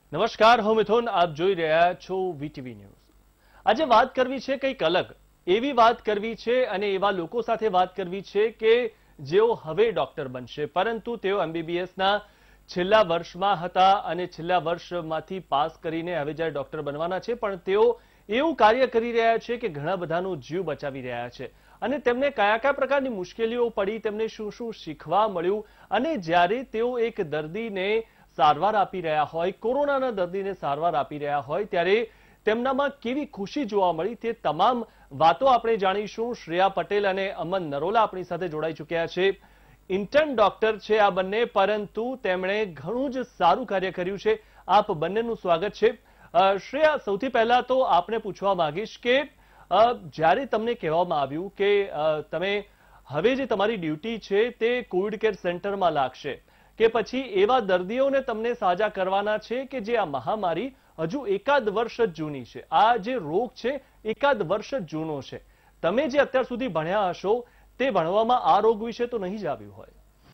નમસ્કાર, હું મિથુન. આપ જોઈ રહ્યા છો વીટીવી ન્યૂઝ. આજે વાત કરવી છે કંઈક અલગ. એવી વાત કરવી છે અને એવા લોકો સાથે વાત કરવી છે કે જેઓ હવે ડોક્ટર બનશે, પરંતુ તેઓ એમબીબીએસના છેલ્લા વર્ષમાં હતા અને છેલ્લા વર્ષમાંથી પાસ કરીને હવે જ્યારે ડોક્ટર બનવાના છે, પણ તેઓ એવું કાર્ય કરી રહ્યા છે કે ઘણા બધાનો જીવ બચાવી રહ્યા છે. અને તેમને કયા કયા પ્રકારની મુશ્કેલીઓ પડી, તેમને શું શું શીખવા મળ્યું, અને જ્યારે તેઓ એક દર્દીને સારવાર આપી રહ્યા હોય, કોરોનાના દર્દીને સારવાર આપી રહ્યા હોય, ત્યારે તેમનામાં કેવી ખુશી જોવા મળી, તે તમામ વાતો આપણે જાણીશું. શ્રેયા પટેલ અને અમન નરોલા આપણી સાથે જોડાઈ ચૂક્યા છે. ઇન્ટર્ન ડોક્ટર છે આ બંને, પરંતુ તેમણે ઘણું જ સારું કાર્ય કર્યું છે. આપ બંનેનું સ્વાગત છે. શ્રેયા, સૌથી પહેલા તો આપને પૂછવા માંગીશ કે જ્યારે તમને કહેવામાં આવ્યું કે તમે હવે જે તમારી ડ્યુટી છે તે કોવિડ કેર સેન્ટરમાં લાગશે, કે પછી એવા દર્દીઓને તમને સાજા કરવાના છે કે જે આ મહામારી હજુ એકાદ વર્ષ જ જૂની છે, આ જે રોગ છે એકાદ વર્ષ જ જૂનો છે. તમે જે અત્યાર સુધી ભણ્યા હશો તે ભણવામાં આ રોગ વિશે તો નહીં જ આવ્યું હોય.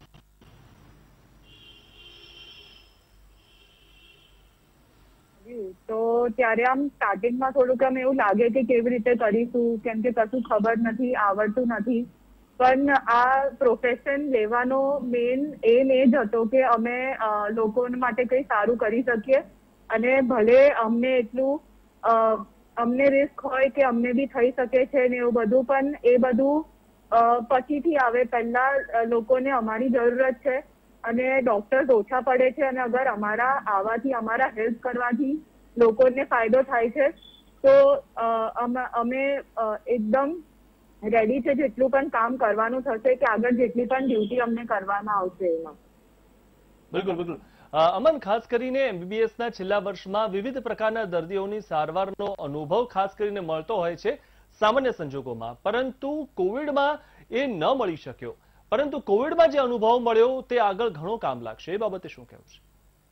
તો ત્યારે આમ સ્ટાર્ટિંગમાં થોડુંક આમ એવું લાગે કે કેવી રીતે કરીશું, કેમ કે કશું ખબર નથી, આવડતું નથી. પણ આ પ્રોફેશન લેવાનો મેઇન એમ એ જ હતો કે અમે લોકો માટે કંઈ સારું કરી શકીએ, અને ભલે અમને એટલું અમને રિસ્ક હોય કે અમને બી થઈ શકે છે ને એવું બધું, પણ એ બધું પછીથી આવે. પહેલા લોકોને અમારી જરૂરત છે અને ડોક્ટર્સ ઓછા પડે છે, અને અગર અમારા આવવાથી, અમારા હેલ્પ કરવાથી લોકોને ફાયદો થાય છે તો અમે એકદમ રેડી છે જેટલું પણ કામ કરવાનું થશે, કે આગળ જેટલી પણ ડ્યુટી અમને કરવામાં આવશે એમાં. બિલકુલ બિલકુલ. અમન, ખાસ કરીને એમબીબીએસના છેલ્લા વર્ષમાં વિવિધ પ્રકારના દર્દીઓની સારવારનો અનુભવ ખાસ કરીને મળતો હોય છે સામાન્ય સંજોગોમાં, પરંતુ કોવિડમાં એ ન મળી શક્યો. પરંતુ કોવિડમાં જે અનુભવ મળ્યો તે આગળ ઘણો કામ લાગશે, એ બાબતે શું કહેવું છે?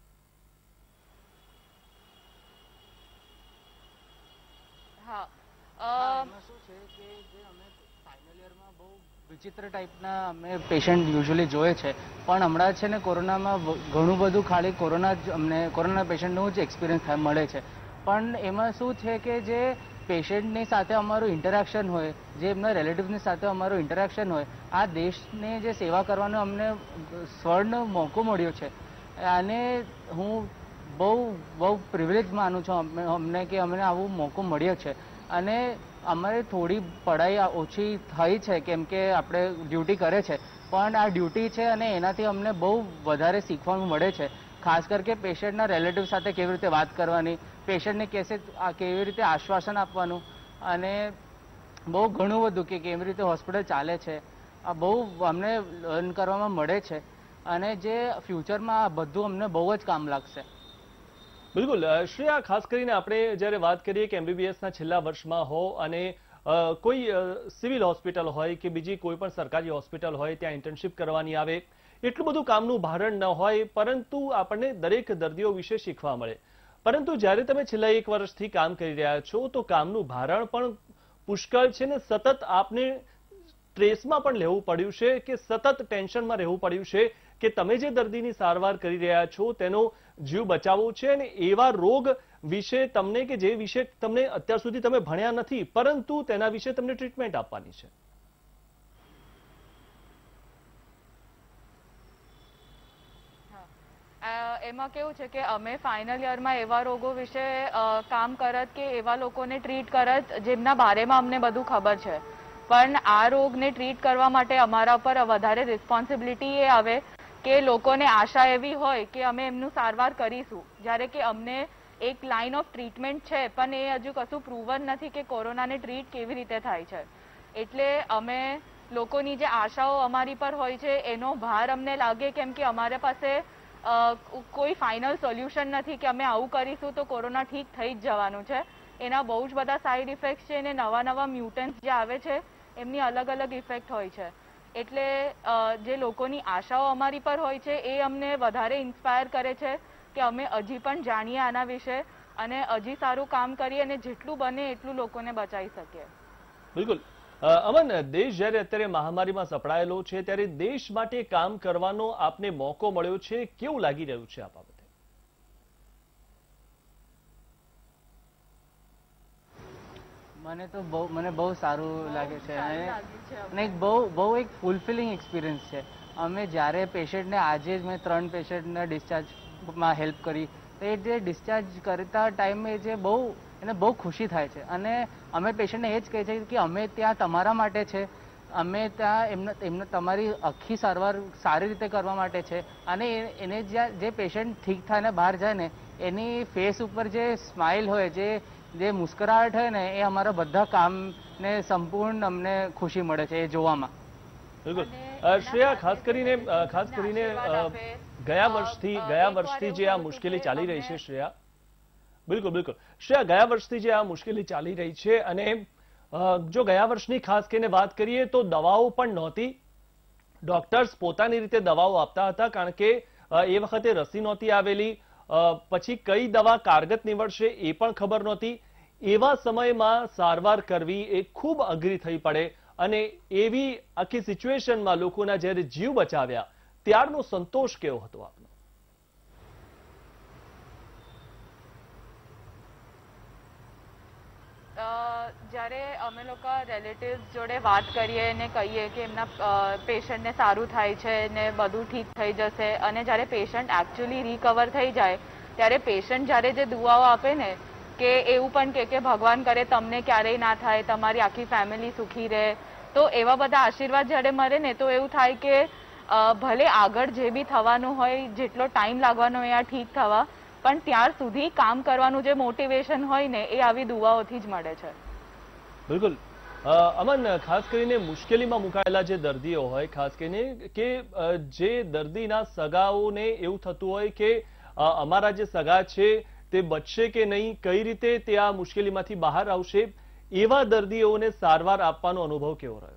વિચિત્ર ટાઈપના અમે પેશન્ટ યુઝ્યુઅલી જોઈએ છે, પણ હમણાં છે ને કોરોનામાં ઘણું બધું ખાલી કોરોના પેશન્ટનું જ એક્સપિરિયન્સ મળે છે. પણ એમાં શું છે કે જે પેશન્ટની સાથે અમારું ઇન્ટરેક્શન હોય, જે એમના રિલેટિવ્સની સાથે અમારું ઇન્ટરેક્શન હોય, આ દેશને જે સેવા કરવાનો અમને સ્વર્ણ મોકો મળ્યો છે, અને હું બહુ પ્રિવિલેજ માનું છું અમને કે અમને આવો મોકો મળ્યો છે. અને અમારે થોડી પઢાઈ ઓછી થઈ છે કેમ કે આપણે ડ્યુટી કરે છે, પણ આ ડ્યુટી છે અને એનાથી અમને બહુ વધારે શીખવાનું મળે છે. ખાસ કરીને પેશન્ટના રિલેટિવ સાથે કેવી રીતે વાત કરવાની, પેશન્ટને કેવી રીતે આશ્વાસન આપવાનું, અને બહુ ઘણું બધું કે કેવી રીતે હોસ્પિટલ ચાલે છે, આ બહુ અમને લર્ન કરવામાં મળે છે. અને જે ફ્યુચરમાં આ બધું અમને બહુ જ કામ લાગશે. બિલકુલ. શ્રેયા, ખાસ કરીને આપણે જ્યારે વાત કરીએ કે એમબીબીએસના છેલ્લા વર્ષમાં હો અને કોઈ સિવિલ હોસ્પિટલ હોય કે બીજી કોઈ પણ સરકારી હોસ્પિટલ હોય, ત્યાં ઇન્ટર્નશીપ કરવાની આવે, એટલું બધું કામનું ભારણ ન હોય, પરંતુ આપણને દરેક દર્દીઓ વિશે શીખવા મળે. પરંતુ જ્યારે તમે છેલ્લા એક વર્ષથી કામ કરી રહ્યા છો તો કામનું ભારણ પણ પુષ્કળ છે ને સતત આપને સ્ટ્રેસમાં પણ રહેવું પડ્યું છે, કે સતત ટેન્શનમાં રહેવું પડ્યું છે કે તમે જે દર્દીની સારવાર કરી રહ્યા છો તેનો જીવ બચાવવો છે, અને એવા રોગ વિશે તમને કે જે વિશે તમને અત્યાર સુધી તમે ભણ્યા નથી, પરંતુ તેના વિશે તમને ટ્રીટમેન્ટ આપવાની છે. એમાં કેવું છે કે અમે ફાઇનલ યરમાં એવા રોગો વિશે કામ કરત કે એવા લોકોને ટ્રીટ કરત જેમના બારેમાં અમને બધું ખબર છે, પણ આ રોગને ટ્રીટ કરવા માટે અમારા પર વધારે રિસ્પોન્સિબિલિટી એ આવે કે લોકોને આશા એવી હોય કે અમે એમનું સારવાર કરીશું, જ્યારે કે અમને એક લાઇન ઓફ ટ્રીટમેન્ટ છે પણ એ હજુ કશું પ્રૂવન નથી કે કોરોનાને ટ્રીટ કેવી રીતે થાય છે. એટલે અમે લોકોની જે આશાઓ અમારી પર હોય છે એનો ભાર અમને લાગે, કેમ કે અમારા પાસે કોઈ ફાઇનલ સોલ્યુશન નથી કે અમે આવું કરીશું તો કોરોના ઠીક થઈ જ જવાનું છે. એના બહુ જ બધા સાઇડ ઇફેક્ટ્સ છે, અને નવા મ્યુટન્ટ્સ જે આવે છે એમની અલગ અલગ ઇફેક્ટ હોય છે. એટલે જે લોકોની આશાઓ અમારી પર હોય છે એ અમને વધારે ઇન્સ્પાયર કરે છે કે અમે હજી પણ જાણીએ આના વિશે અને હજી સારું કામ કરીએ અને જેટલું બને એટલું લોકોને બચાવી શકીએ. બિલકુલ. અમન, દેશ જ્યારે અત્યારે મહામારીમાં સપડાયેલો છે ત્યારે દેશ માટે કામ કરવાનો આપને મોકો મળ્યો છે, કેવું લાગી રહ્યું છે આ બાબતે? મને તો મને બહુ સારું લાગે છે અને બહુ એક ફૂલફિલિંગ એક્સપિરિયન્સ છે. અમે જ્યારે પેશન્ટને આજે જ મેં 3 પેશન્ટને ડિસ્ચાર્જમાં હેલ્પ કરી, તો એ જે ડિસ્ચાર્જ કરતા ટાઈમે જે એને બહુ ખુશી થાય છે. અને અમે પેશન્ટને એ જ કહીએ છીએ કે અમે ત્યાં તમારા માટે છે, અમે ત્યાં એમને તમારી આખી સારવાર સારી રીતે કરવા માટે છે. અને એને જે પેશન્ટ ઠીક થાય ને બહાર જાય ને, એની ફેસ ઉપર જે સ્માઇલ હોય, જે મુસ્કરાહટ હોય ને, એ અમારા બધા કામને સંપૂર્ણ અમને ખુશી મળે છે એ જોવામાં. બિલકુલ. શ્રેયા, ખાસ કરીને ગયા વર્ષથી જે આ મુશ્કેલી ચાલી રહી છે, શ્રેયા, બિલકુલ શ્રેયા, ગયા વર્ષથી જે આ મુશ્કેલી ચાલી રહી છે, અને જો ગયા વર્ષની ખાસ કરીને વાત કરીએ તો દવાઓ પણ નહોતી. ડોક્ટર્સ પોતાની રીતે દવાઓ આપતા હતા, કારણ કે એ વખતે રસી નહોતી આવેલી, પછી કઈ દવા કારગત નીવડશે એ પણ ખબર નહોતી. એવા સમયમાં સારવાર કરવી એ ખૂબ અઘરી થઈ પડે, અને એવી આખી સિચ્યુએશનમાં લોકોના જ્યારે જીવ બચાવ્યા, ત્યારનો સંતોષ કેવો હતો આપનો? જ્યારે અમે લોકો રિલેટિવ્સ જોડે વાત કરીએ અને કહીએ કે એમના પેશન્ટને સારું થાય છે ને બધું ઠીક થઈ જશે, અને જ્યારે પેશન્ટ એકચ્યુઅલી રિકવર થઈ જાય ત્યારે પેશન્ટ જ્યારે જે દુઆઓ આપે ને, કે એવું પણ કે ભગવાન કરે તમને ક્યારેય ના થાય, તમારી આખી ફેમિલી સુખી રહે, તો એવા બધા આશીર્વાદ જ્યારે મળે ને, તો એવું થાય કે ભલે આગળ જે બી થવાનું હોય, જેટલો ટાઈમ લાગવાનો હોય આ ઠીક થવા, પણ ત્યાર સુધી કામ કરવાનું જે મોટિવેશન હોય ને, એ આવી દુઆઓથી જ મળે છે. બિલકુલ. અમન, ખાસ કરીને મુશ્કેલીમાં મુકાયેલા જે દર્દીઓ હોય, ખાસ કરીને કે જે દર્દીના સગાઓને એવું થતું હોય કે અમારા જે સગા છે તે બચશે કે નહીં, કઈ રીતે તે આ મુશ્કેલીમાંથી બહાર આવશે, એવા દર્દીઓને સારવાર આપવાનો અનુભવ કેવો રહ્યો?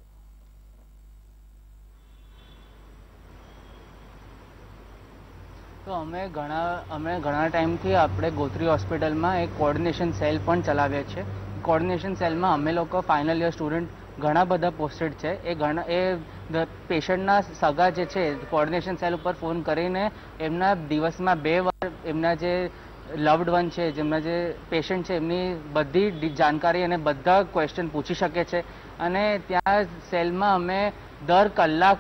તો અમે ઘણા ટાઈમથી આપણે ગોત્રી હોસ્પિટલમાં એક કોઓર્ડિનેશન સેલ પણ ચલાવીએ છીએ. કોઓર્ડિનેશન સેલમાં અમે લોકો ફાઇનલ યર સ્ટુડન્ટ ઘણા બધા પોસ્ટેડ છે. એ પેશન્ટના સગા જે છે, કોઓર્ડિનેશન સેલ ઉપર ફોન કરીને એમના દિવસમાં 2 વાર એમના જે લવડ વન છે, જેમના જે પેશન્ટ છે, એમની બધી જાણકારી અને બધા ક્વેશ્ચન પૂછી શકે છે. અને ત્યાં સેલમાં અમે દર કલાક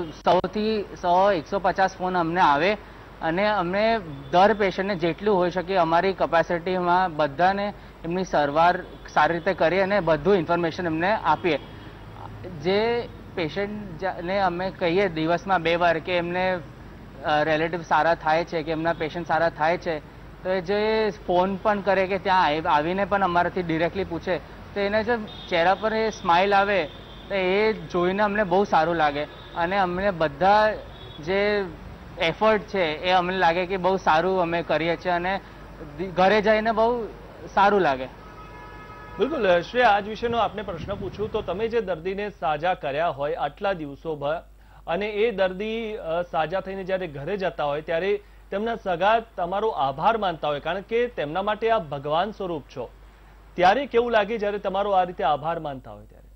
100-150 ફોન અમને આવે, અને અમે દર પેશન્ટને જેટલું હોઈ શકે અમારી કેપેસિટીમાં બધાને એમની સારવાર સારી રીતે કરીએ અને બધું ઇન્ફોર્મેશન એમને આપીએ. જે પેશન્ટને અમે કહીએ દિવસમાં 2 વાર કે એમને રિલેટિવ સારા થાય છે, કે એમના પેશન્ટ સારા થાય છે, તો એ જે ફોન પણ કરે કે ત્યાં આવીને પણ અમારાથી ડિરેક્ટલી પૂછે, તો એને જો ચહેરા પર એ સ્માઇલ આવે તો એ જોઈને અમને બહુ સારું લાગે. અને અમને બધા જે એફર્ટ છે એ અમને લાગે કે બહુ સારું અમે કરીએ છીએ, અને ઘરે જઈને બહુ સારું લાગે. બિલકુલ. શ્રેયા, આજ વિશેનો આપને પ્રશ્ન પૂછું તો તમે જે દર્દીને સાજા કર્યા હોય આટલા દિવસો ભર, અને એ દર્દી સાજા થઈને જ્યારે ઘરે જતા હોય ત્યારે તેમના સગા તમારો આભાર માનતા હોય, કારણ કે તેમના માટે આ ભગવાન સ્વરૂપ છો, ત્યારે કેવું લાગે જ્યારે તમારો આ રીતે આભાર માનતા હોય ત્યારે?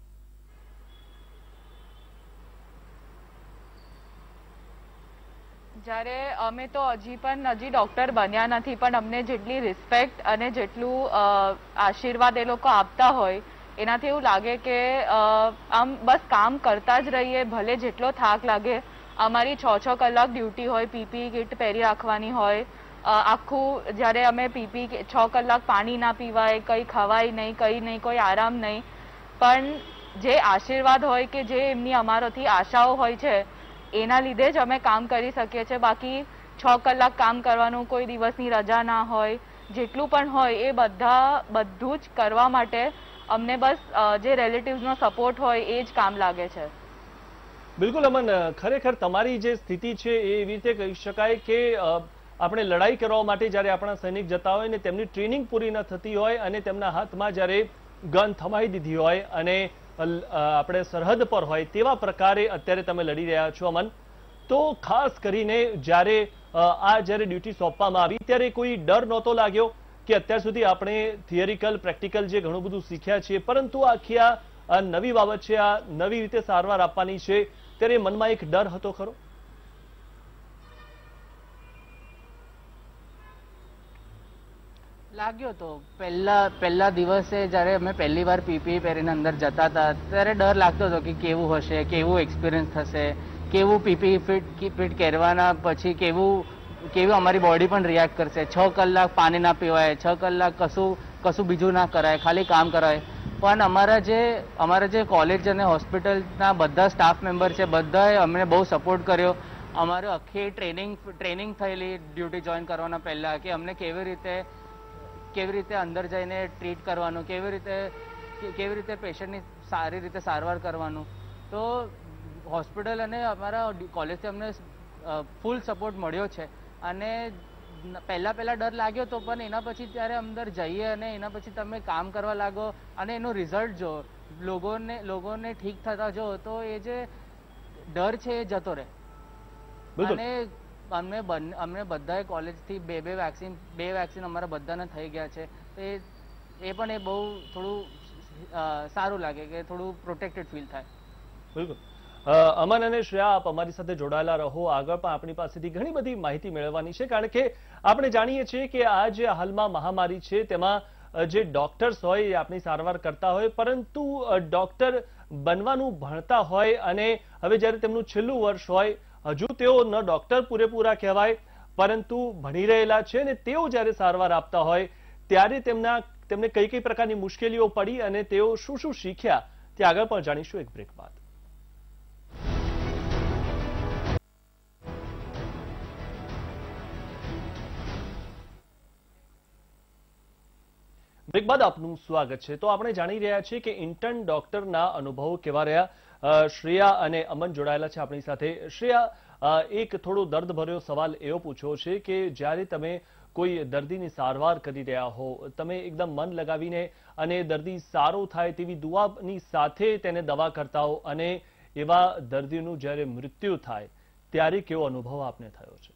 જ્યારે અમે તો હજી ડોક્ટર બન્યા નથી, પણ અમને જેટલી રિસ્પેક્ટ અને જેટલું આશીર્વાદ એ લોકો આપતા હોય, એનાથી એવું લાગે કે આમ બસ કામ કરતા જ રહીએ, ભલે જેટલો થાક લાગે. અમારી 6-6 કલાક ડ્યુટી હોય, પીપી કિટ પહેરી રાખવાની હોય, આખું જ્યારે અમે પીપી 6 કલાક પાણી ના પીવાય, કંઈ ખવાય નહીં, કંઈ નહીં, કોઈ આરામ નહીં, પણ જે આશીર્વાદ હોય કે જે એમની અમારાથી આશાઓ હોય છે, એના લીધે જ અમે કામ કરી શકીએ છીએ. બાકી 6 કલાક કામ કરવાનું, કોઈ દિવસની રજા ના હોય, જેટલું પણ હોય એ બધું જ કરવા માટે અમને બસ જે રિલેટિવ્સનો સપોર્ટ હોય એ જ કામ લાગે છે. બિલકુલ અમન, ખરેખર તમારી જે સ્થિતિ છે એ એવી રીતે કહી શકાય કે આપણે લડાઈ કરવા માટે જ્યારે આપણા સૈનિક જતા હોય ને તેમની ટ્રેનિંગ પૂરી ન થતી હોય, અને તેમના હાથમાં જ્યારે ગન થમાઈ દીધી હોય અને આપણે સરહદ પર હોય, તેવા પ્રકારે અત્યારે તમે લડી રહ્યા છો અમન. તો ખાસ કરીને જ્યારે ડ્યુટી સોંપવામાં આવી ત્યારે કોઈ ડર નહોતો લાગ્યો કે અત્યાર સુધી આપણે થિયરિકલ પ્રેક્ટિકલ જે ઘણું બધું શીખ્યા છીએ, પરંતુ આખી આ નવી બાબત છે, આ નવી રીતે સારવાર આપવાની છે, ત્યારે મનમાં એક ડર હતો ખરો? લાગ્યો તો પહેલા દિવસે જ્યારે અમે પહેલી વાર પીપીઈ પહેરીને અંદર જતા હતા ત્યારે ડર લાગતો હતો કે કેવું હશે, કેવું એક્સપિરિયન્સ થશે, કેવું પીપીઈ ફિટ કરવાના પછી કેવું અમારી બોડી પણ રિએક્ટ કરશે. 6 કલાક પાણી ના પીવાય, 6 કલાક કશું બીજું ના કરાય, ખાલી કામ કરાય. પણ અમારા જે કોલેજ અને હોસ્પિટલના બધા સ્ટાફ મેમ્બર છે બધાએ અમને બહુ સપોર્ટ કર્યો. અમારે આખી ટ્રેનિંગ થયેલી ડ્યુટી જોઈન કરવાના પહેલા કે અમને કેવી રીતે અંદર જઈને ટ્રીટ કરવાનું, કેવી રીતે પેશન્ટની સારી રીતે સારવાર કરવાનું. તો હોસ્પિટલ અને અમારા કોલેજથી અમને ફૂલ સપોર્ટ મળ્યો છે. અને પહેલા ડર લાગ્યો તો પણ એના પછી ત્યારે અંદર જઈએ અને એના પછી તમે કામ કરવા લાગો અને એનો રિઝલ્ટ જો લોકોને ઠીક થતા જો તો એ જે ડર છે એ જતો રહે. અને અમને બધાએ કોલેજથી બે વેક્સિન અમારા બધાને થઈ ગયા છે. તો એ પણ બહુ થોડું સારું લાગે કે થોડું પ્રોટેક્ટેડ ફીલ થાય. બિલકુલ. અમન અને શ્રેયા, આપ અમારી સાથે જોડાયેલા રહો. આગળ પણ આપણી પાસેથી ઘણી બધી માહિતી મેળવવાની છે, કારણ કે આપણે જાણીએ છીએ કે આ જે હાલમાં મહામારી છે તેમાં જે ડોક્ટર્સ હોય એ આપણી સારવાર કરતા હોય, પરંતુ ડોક્ટર બનવાનું ભણતા હોય અને હવે જ્યારે તેમનું છેલ્લું વર્ષ હોય, હજુ તેઓ ન ડોક્ટર પૂરેપૂરા કહેવાય પરંતુ ભણી રહેલા છે અને તેઓ જ્યારે સારવાર આપતા હોય ત્યારે તેમને કઈ પ્રકારની મુશ્કેલીઓ પડી અને તેઓ શું શીખ્યા તે આગળ પણ જાણીશું એક બ્રેક બાદ. બ્રેક બાદ આપનું સ્વાગત છે. તો આપણે જાણી રહ્યા છીએ કે ઇન્ટર્ન ડોક્ટરના અનુભવો કેવા રહ્યા. શ્રેયા અને અમન જોડાયેલા છે આપણી સાથે. શ્રેયા, એક થોડો દર્દભર્યો સવાલ એવો પૂછ્યો છે કે જ્યારે તમે કોઈ દર્દીની સારવાર કરી રહ્યા હો, તમે એકદમ મન લગાવીને અને દર્દી સારો થાય તેવી દુઆની સાથે તેને દવા કરતા હો અને એવા દર્દીનું જ્યારે મૃત્યુ થાય ત્યારે કેવો અનુભવ આપને થયો છે?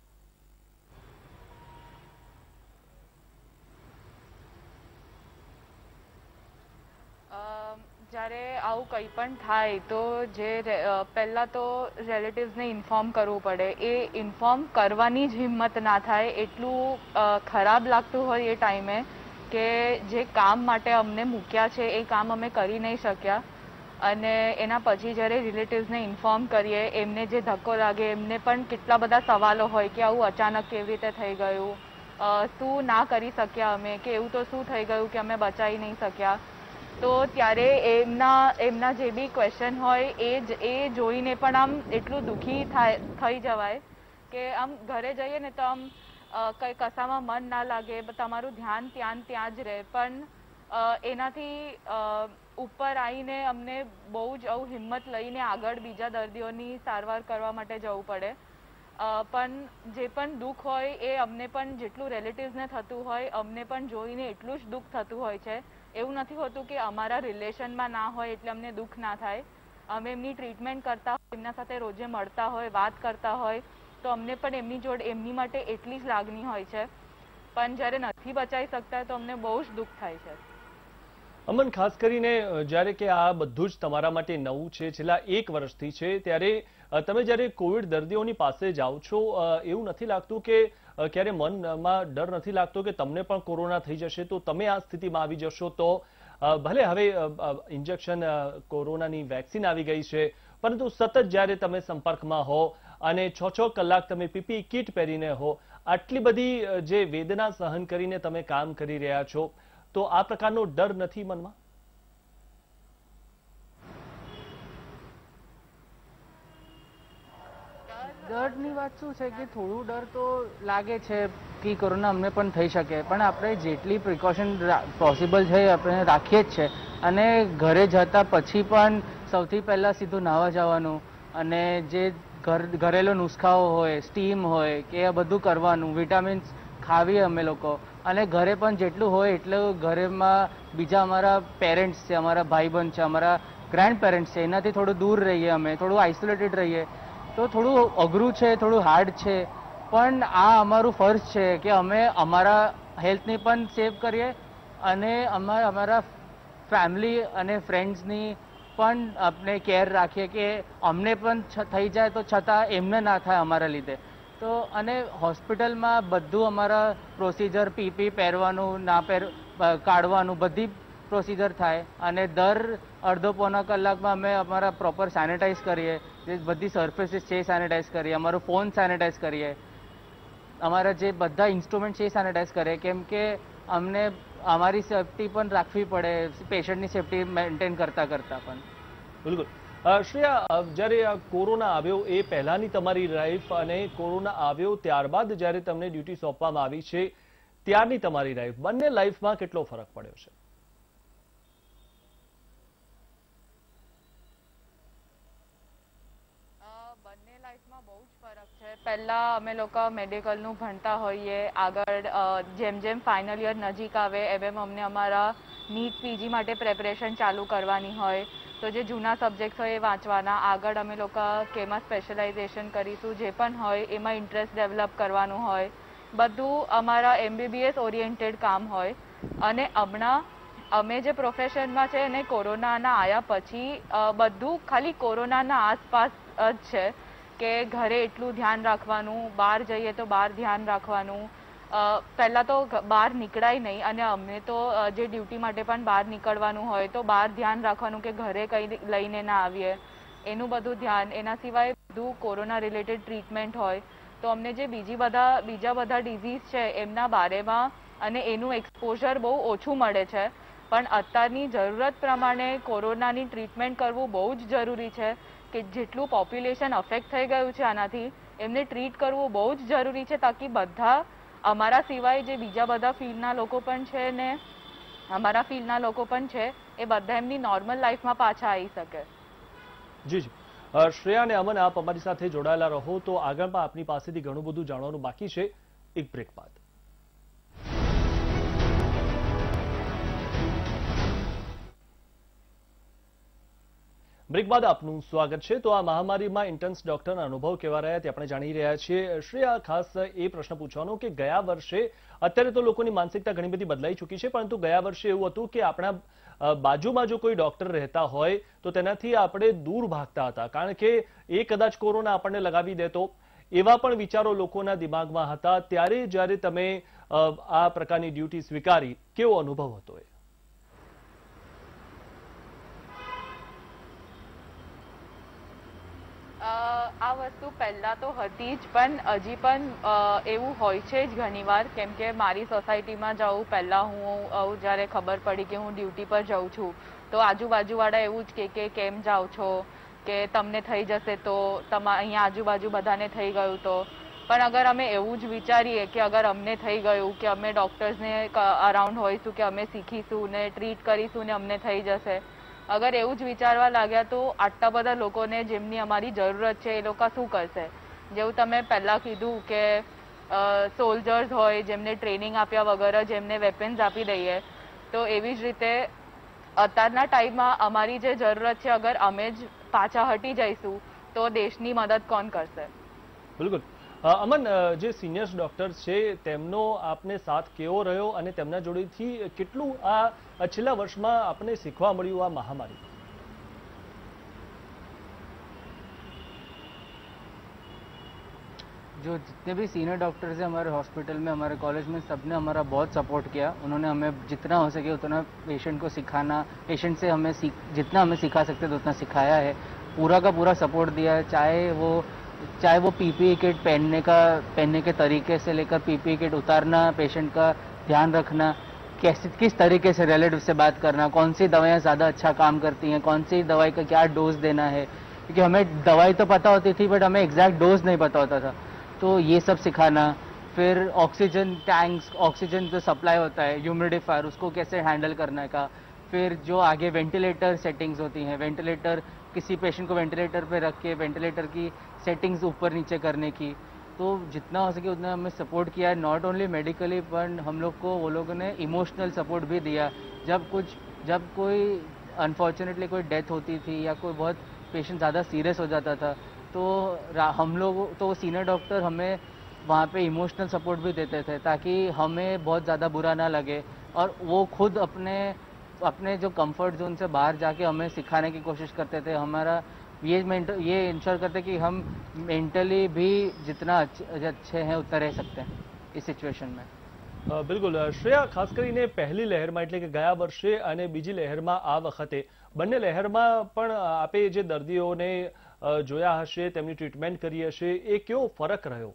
જ્યારે આવું કંઈ પણ થાય તો પહેલાં તો રિલેટિવ્સને ઇન્ફોર્મ કરવું પડે. એ ઇન્ફોર્મ કરવાની જ હિંમત ના થાય. એટલું ખરાબ લાગતું હોય એ ટાઈમે કે જે કામ માટે અમને મૂક્યા છે એ કામ અમે કરી નહીં શક્યા. અને એના પછી જ્યારે રિલેટિવ્સને ઇન્ફોર્મ કરીએ, એમને જે ધક્કો લાગે, એમને પણ કેટલા બધા સવાલો હોય કે આવું અચાનક કેવી રીતે થઈ ગયું, શું ના કરી શક્યા અમે, કે એવું તો શું થઈ ગયું કે અમે બચાવી નહીં શક્યા. તો ત્યારે એમના જે બી ક્વેશ્ચન હોય એ જોઈને પણ આમ એટલું દુઃખી થઈ જવાય કે આમ ઘરે જઈએ ને તો આમ કંઈ કશામાં મન ના લાગે, તમારું ધ્યાન ત્યાં જ રહે. પણ એનાથી ઉપર આવીને અમને બહુ જ આવું હિંમત લઈને આગળ બીજા દર્દીઓની સારવાર કરવા માટે જવું પડે. પણ જે પણ દુઃખ હોય એ અમને પણ જેટલું રિલેટિવ્સને થતું હોય અમને પણ જોઈને એટલું જ દુઃખ થતું હોય છે. એવું નથી હોતું કે અમારા રિલેશનમાં ના હોય એટલે અમને દુઃખ ના થાય. અમે એમની ટ્રીટમેન્ટ કરતા હોય, એમના સાથે રોજે મળતા હોય, વાત કરતા હોય તો અમને પણ એમની જોડે એમની માટે એટલી જ લાગણી હોય છે. પણ જ્યારે નથી બચાવી શકતા તો અમને બહુ જ દુઃખ થાય છે. અમન, ખાસ કરીને જ્યારે કે આ બધું જ તમારા માટે નવું છે, છેલ્લા 1 વર્ષથી છે, ત્યારે તમે જ્યારે કોવિડ દર્દીઓની પાસે જાઓ છો, એવું નથી લાગતું કે ક્યારે મનમાં ડર નથી લાગતો કે તમને પણ કોરોના થઈ જશે તો તમે આ સ્થિતિમાં આવી જશો? તો ભલે હવે ઇન્જેક્શન કોરોનાની વેક્સિન આવી ગઈ છે, પરંતુ સતત જ્યારે તમે સંપર્કમાં હો અને 6 કલાક તમે પીપીઈ કિટ પહેરીને હો, આટલી બધી જે વેદના સહન કરીને તમે કામ કરી રહ્યા છો, તો આ પ્રકારનો ડર નથી મનમાં? ડરની વાત શું છે કે થોડું ડર તો લાગે છે કે કોરોના અમને પણ થઈ શકે, પણ આપણે જેટલી પ્રિકોશન પોસિબલ છે આપણે રાખીએ જ છે. અને ઘરે જતા પછી પણ સૌથી પહેલાં સીધું નાહવા જવાનું અને જે ઘરેલું નુસ્ખાઓ હોય, સ્ટીમ હોય કે આ બધું કરવાનું, વિટામિન્સ ખાવીએ અમે લોકો. અને ઘરે પણ જેટલું હોય એટલું ઘરેમાં બીજા અમારા પેરેન્ટ્સ છે, અમારા ભાઈબંધ છે, અમારા ગ્રેન્ડ પેરેન્ટ્સ છે, એનાથી થોડું દૂર રહીએ, અમે થોડું આઇસોલેટેડ રહીએ. તો થોડું અઘરું છે, થોડું હાર્ડ છે, પણ આ અમારું ફર્જ છે કે અમે અમારા હેલ્થને પણ સેવ કરીએ અને અમારા ફેમિલી અને ફ્રેન્ડ્સની પણ આપણે કેર રાખીએ કે અમને પણ થઈ જાય તો છતાં એમને ના થાય અમારા લીધે. તો અને હોસ્પિટલમાં બધું અમારા પ્રોસિજર પીપી પહેરવાનું ના કાઢવાનું બધી પ્રોસિજર થાય અને દર અડધો પોણા કલાકમાં અમે અમારા પ્રોપર સેનિટાઈઝ કરીએ, જે બધી સર્ફેસીસ છે સેનિટાઈઝ કરીએ, અમારો ફોન સેનિટાઈઝ કરીએ, અમારા જે બધા ઇન્સ્ટ્રુમેન્ટ છે એ સેનિટાઈઝ કરીએ, કેમ કે અમને અમારી સેફટી પણ રાખવી પડે, પેશન્ટની સેફટી મેન્ટેન કરતા પણ. બિલકુલ. શ્રેયા, જ્યારે આ કોરોના આવ્યો એ પહેલાની તમારી લાઈફ અને કોરોના આવ્યો ત્યારબાદ જ્યારે તમને ડ્યુટી સોંપવામાં આવી છે ત્યારની તમારી લાઈફ, બંને લાઈફમાં કેટલો ફરક પડ્યો છે? બંને લાઈફમાં બહુ જ ફરક છે. પહેલા અમે લોકો મેડિકલનું ભણતા હોઈએ, આગળ જેમ જેમ ફાઇનલ યર નજીક આવે એમ અમને અમારા નીટ પીજી માટે પ્રેપરેશન ચાલુ કરવાની હોય, તો જે જૂના સબ્જેક્ટ હોય એ વાંચવાના, આગળ અમે લોકો કેમાં સ્પેશિયલાઇઝેશન કરીશું, જે પણ હોય એમાં ઇન્ટરેસ્ટ ડેવલપ કરવાનું હોય, બધું અમારા MBBS ઓરિએન્ટેડ કામ હોય. અને હમણાં અમે જે પ્રોફેશનમાં છે અને કોરોનાના આવ્યા પછી બધું ખાલી કોરોનાના આસપાસ જ છે, કે ઘરે એટલું ધ્યાન રાખવાનું, બહાર જઈએ તો બહાર ધ્યાન રાખવાનું. પહેલાં તો બહાર નીકળાય નહીં, અને અમને તો જે ડ્યુટી માટે પણ બહાર નીકળવાનું હોય તો બહાર ધ્યાન રાખવાનું કે ઘરે કંઈ લઈને ના આવીએ, એનું બધું ધ્યાન. એના સિવાય બધું કોરોના રિલેટેડ ટ્રીટમેન્ટ હોય, તો અમને જે બીજા બધા ડિઝીઝ છે એમના બારેમાં અને એનું એક્સપોઝર બહુ ઓછું મળે છે. પણ અત્યારની જરૂરત પ્રમાણે કોરોનાની ટ્રીટમેન્ટ કરવું બહુ જ જરૂરી છે, કે જેટલું પોપ્યુલેશન અફેક્ટ થઈ ગયું છે આનાથી, એમને ટ્રીટ કરવું બહુ જ જરૂરી છે, તાકી બધા અમારા સિવાય જે બીજા બધા ફિલ્ડના લોકો પણ છે ને અમારા ફિલ્ડના લોકો પણ છે એ બધા એમની નોર્મલ લાઈફમાં પાછા આવી શકે. જી જી. શ્રેયા અને અમન, આપ અમારી સાથે જોડાયેલા રહો, તો આગળમાં આપની પાસેથી ઘણું બધું જાણવાનું બાકી છે. એક બ્રેક બાદ. બ્રેક બાદ આપનું સ્વાગત છે. તો આ મહામારીમાં ઇન્ટર્ન્સ ડોક્ટરના અનુભવ કેવા રહ્યા તે આપણે જાણી રહ્યા છીએ. શ્રેયા, ખાસ એ પ્રશ્ન પૂછવાનો કે ગયા વર્ષે, અત્યારે તો લોકોની માનસિકતા ઘણી બધી બદલાઈ ચૂકી છે, પરંતુ ગયા વર્ષે એવું હતું કે આપણા બાજુમાં જો કોઈ ડોક્ટર રહેતા હોય તો તેનાથી આપણે દૂર ભાગતા હતા, કારણ કે એ કદાચ કોરોના આપણને લગાવી દેતો, એવા પણ વિચારો લોકોના દિમાગમાં હતા. ત્યારે જ્યારે તમે આ પ્રકારની ડ્યુટી સ્વીકારી, કેવો અનુભવ હતો એ? આ વસ્તુ પહેલાં તો હતી જ, પણ હજી પણ એવું હોય છે જ ઘણીવાર, કેમ કે મારી સોસાયટીમાં જાઉં, પહેલાં હું જ્યારે ખબર પડી કે હું ડ્યુટી પર જાઉં છું તો આજુબાજુવાળા એવું જ કે કેમ જાઓ છો, કે તમને થઈ જશે તો, અહીંયા આજુબાજુ બધાને થઈ ગયું તો. પણ અગર અમે એવું જ વિચારીએ કે અગર અમને થઈ ગયું, કે અમે ડૉક્ટર્સને અરાઉન્ડ હોઈશું, કે અમે શીખીશું ને ટ્રીટ કરીશું ને અમને થઈ જશે, અગર એવું જ વિચારવા લાગ્યા તો આટલા બધા લોકોને જેમની અમારી જરૂરત છે એ લોકો શું કરશે? જેવું તમે પહેલાં કીધું કે સોલ્જર્સ હોય જેમને ટ્રેનિંગ આપ્યા વગર જ એમને વેપન્સ આપી દઈએ, તો એવી જ રીતે અત્યારના ટાઈમમાં અમારી જે જરૂરત છે, અગર અમે જ પાછા હટી જઈશું તો દેશની મદદ કોણ કરશે? બિલકુલ. અમન, જે સિનિયર ડોક્ટર્સ છે તેમનો આપને સાથ કેવો રહ્યો અને તેમના જોડેથી કેટલું આ છેલ્લા વર્ષમાં આપને શીખવા મળ્યું આ મહામારી? जो जितने भी सीनियर डॉक्टर्स हैं हमारे हॉस्पिटल में, हमारे कॉलेज में, सबने हमारा बहुत सपोर्ट किया. उन्होंने हमें जितना हो सके उतना पेशेंट को सिखाना, पेशेंट से हमें जितना हमें सिखा सकते थे उतना सिखाया है, पूरा का पूरा सपोर्ट दिया है. चाहे वो पीपीई किट पहनने के तरीके से लेकर पीपीई किट उतारना, पेशेंट का ध्यान रखना, किस तरीके से रिलेटिव से बात करना, कौन सी दवाइयाँ ज़्यादा अच्छा काम करती हैं, कौन सी दवाई का क्या डोज देना है, क्योंकि हमें दवाई तो पता होती थी बट हमें एग्जैक्ट डोज नहीं पता होता था, तो ये सब सिखाना. फिर ऑक्सीजन टैंक्स, ऑक्सीजन जो सप्लाई होता है, ह्यूमिडिफायर, उसको कैसे हैंडल करने का. फिर जो आगे वेंटिलेटर सेटिंग्स होती हैं, वेंटिलेटर, किसी पेशेंट को वेंटिलेटर पे रख के वेंटिलेटर की सेटिंग्स ऊपर नीचे करने की, तो जितना हो सके उतना हमें सपोर्ट किया है. नॉट ओनली मेडिकली, पर हम लोग को वो लोगों ने इमोशनल सपोर्ट भी दिया. जब कोई अनफॉर्चुनेटली कोई डेथ होती थी या कोई बहुत पेशेंट ज़्यादा सीरियस हो जाता था, तो हम लोग, तो सीनियर डॉक्टर हमें वहाँ पे इमोशनल सपोर्ट भी देते थे, ताकि हमें बहुत ज़्यादा बुरा ना लगे, और वो खुद अपने जो कंफर्ट जोन से बाहर जाके हमें सिखाने की कोशिश करते थे. हमारा ये इंश्योर करते हैं कि हम मेंटली भी जितना अच्छे हैं उतना रह सकते हैं इस सिचुएशन में। બિલકુલ શ્રેયા, ખાસ કરીને પહેલી લહેરમાં એટલે કે ગયા વર્ષે અને બીજી લહેરમાં આ વખતે બંને લહેરમાં પણ આપે જે દર્દીઓને જોયા હશે, તેમની ટ્રીટમેન્ટ કરી હશે, એ કેવો ફરક રહ્યો?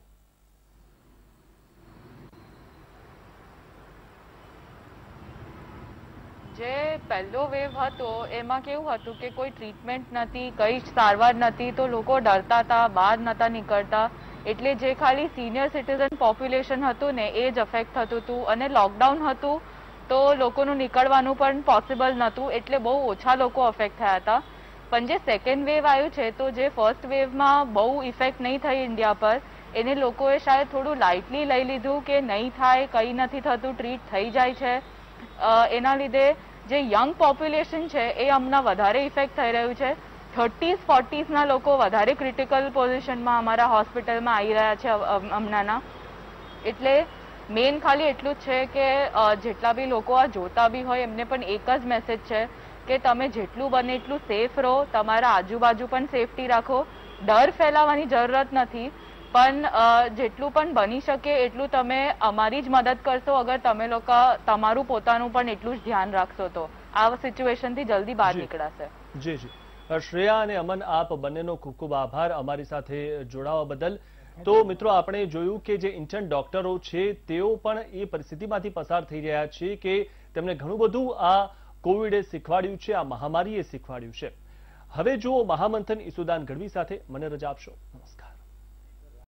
જે પહેલો વેવ હતો એમાં કેવું હતું કે કોઈ ટ્રીટમેન્ટ નથી, કઈ સારવાર નથી, તો લોકો ડરતા હતા, બહાર નતા નીકળતા, એટલે જે ખાલી સિનિયર સિટીઝન પોપ્યુલેશન હતું ને એ જ અફેક્ટ થતું હતું અને લોકડાઉન હતું તો લોકોનું નીકળવાનું પણ પોસિબલ નહોતું, એટલે બહુ ઓછા લોકો અફેક્ટ થયા હતા. પણ જે સેકન્ડ વેવ આવ્યું છે તો જે ફર્સ્ટ વેવમાં બહુ ઇફેક્ટ નહીં થઈ ઇન્ડિયા પર, એને લોકોએ શાયદ થોડું લાઇટલી લઈ લીધું કે નહીં થાય, કંઈ નથી થતું, ટ્રીટ થઈ જાય છે. એના લીધે જે યંગ પોપ્યુલેશન છે એ હમણાં વધારે ઇફેક્ટ થઈ રહ્યું છે. 30s 40s ના લોકો વધારે ક્રિટિકલ પોઝિશનમાં અમારા હોસ્પિટલમાં આવી રહ્યા છે હમણાંના. એટલે મેઇન ખાલી એટલું જ છે કે જેટલા બી લોકો આ જોતા બી હોય એમને પણ એક જ મેસેજ છે કે તમે જેટલું બને એટલું સેફ રહો, તમારા આજુબાજુ પણ સેફટી રાખો, ડર ફેલાવવાની જરૂરત નથી, પણ જેટલું પણ બની શકે એટલું તમે અમારી જ મદદ કરશો અગર તમે લોકો તમારું પોતાનું પણ એટલું જ ધ્યાન રાખશો તો આ સિચ્યુએશનથી જલ્દી બહાર નીકળાશે. જી જી શ્રેયા અને અમન, આપ બંનેનો ખૂબ ખૂબ આભાર અમારી સાથે જોડાવા બદલ. તો મિત્રો, આપણે જોયું કે જે ઇન્ટર્ન ડોક્ટરો છે તેઓ પણ એ પરિસ્થિતિમાંથી પસાર થઈ રહ્યા છે કે તેમને ઘણું બધું આ કોવિડે શીખવાડ્યું છે, આ મહામારીએ શીખવાડ્યું છે. હવે જુઓ મહામંથન ઈસુદાન ગઢવી સાથે. મને રજા આપશો. નમસ્કાર.